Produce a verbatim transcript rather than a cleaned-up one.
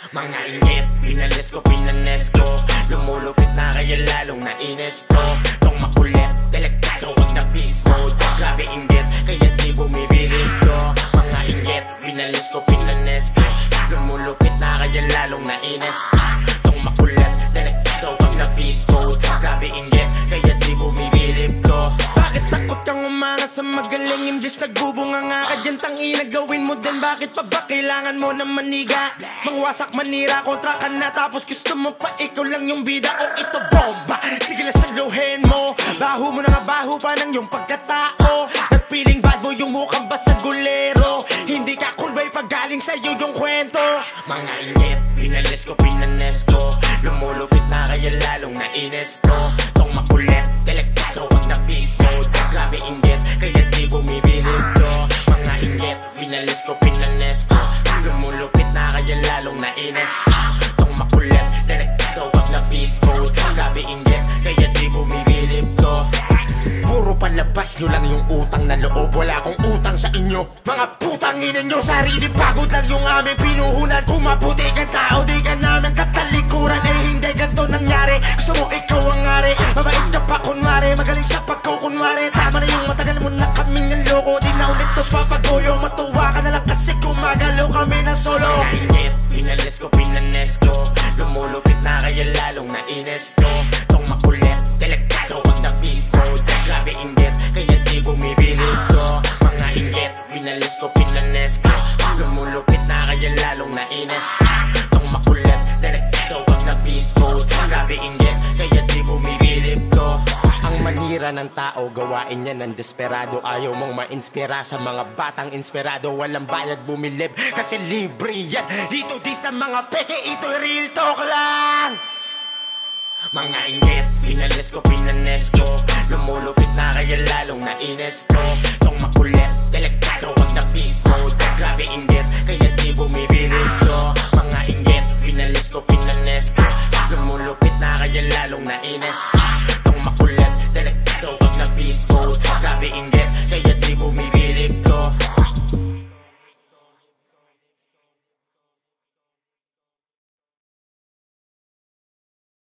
Mga inggit, pinalis ko, pinanes ko. Lumulupit na kaya lalong nainis to. Tong makulit, delikado, wag na peace mode. Grabe inggit, kaya di bumibilib ko. Mga inggit, pinalis ko, pinanes ko. Lumulupit na kaya lalong nainis to. Tong makulit, delikado, wag na peace mode. Grabe inggit, kaya di bumibilib ko. Bakit takot kang umangas sa magaling? Imbis nagbubunga nga ka dyan, tangina gawin mo din. Bakit pa ba kailangan mo na maniga? Mangwasak manira, kontra ka na, tapos gusto mo pa ikaw lang yung bida. O ito bomba, sige lang saluhin mo. Baho mo na nga, baho pa ng yung pagkatao. Nagpiling bad boy yung mukhang basag gulero. Hindi ka cool bay pag galing sa'yo yung kwento. Mga inggit, pinalis ko, pinanes ko. Lumulupit na kaya lalong nainis to. Tong makulit, delikado, wag na peace mode. Grabe inggit, kaya di bumibilib ko. Mga inggit, pinalis ko, pinanes ko. Lumulupit na kaya lalong nainis to. Tong makulit, delikado, wag na peace mode. Grabe inggit, kaya di bumibilib ko. Puro palabas nyo lang yung utang na loob. Wala akong utang sa inyo, mga putang ina nyo. Sarili pagod lang yung aming pinuhunan. Kung mabuti kang tao, di ka namin katalikuran. Eh hindi ganito nangyari, gusto mo ikaw ang ngari. Mabait ka pa kunwari, magaling sa pagkukunwari. Tama na yung matagal mo na kaming naloko. Di na ulit to papagoyo, matuwa ka na lang kasi gumagalaw kami na solo. Mga inggit, pinalis ko, pinanes ko. Lumulupit na kaya lalong nainis to. Tong makulit, delikado, wag na peace mode. Grabe inggit, kaya di bumibilib ko. Mga inggit, pinalis ko, pinanes ko. Lumulupit na kaya lalong nainis to. Tong makulit, delikado, wag na peace mode. Grabe inggit, kaya di bumibilib ko. Ang manira ng tao, gawain niya ng desperado. Ayaw mong ma-inspira sa mga batang inspirado. Walang bayad bumilib, kasi libre yan. Dito di sa mga peke, ito'y real talk lang. Mga inggit, pinalis ko, pinanes ko. Lumulupit na kaya lalong nainis to. Tong makulit, delikado, wag na peace mode. Grabe inggit, kaya di bumibilib ko. Mga inggit, pinalis ko, pinanes ko. Lumulupit na kaya lalong nainis to. Tong makulit, delikado, wag na peace mode. Grabe inggit, kaya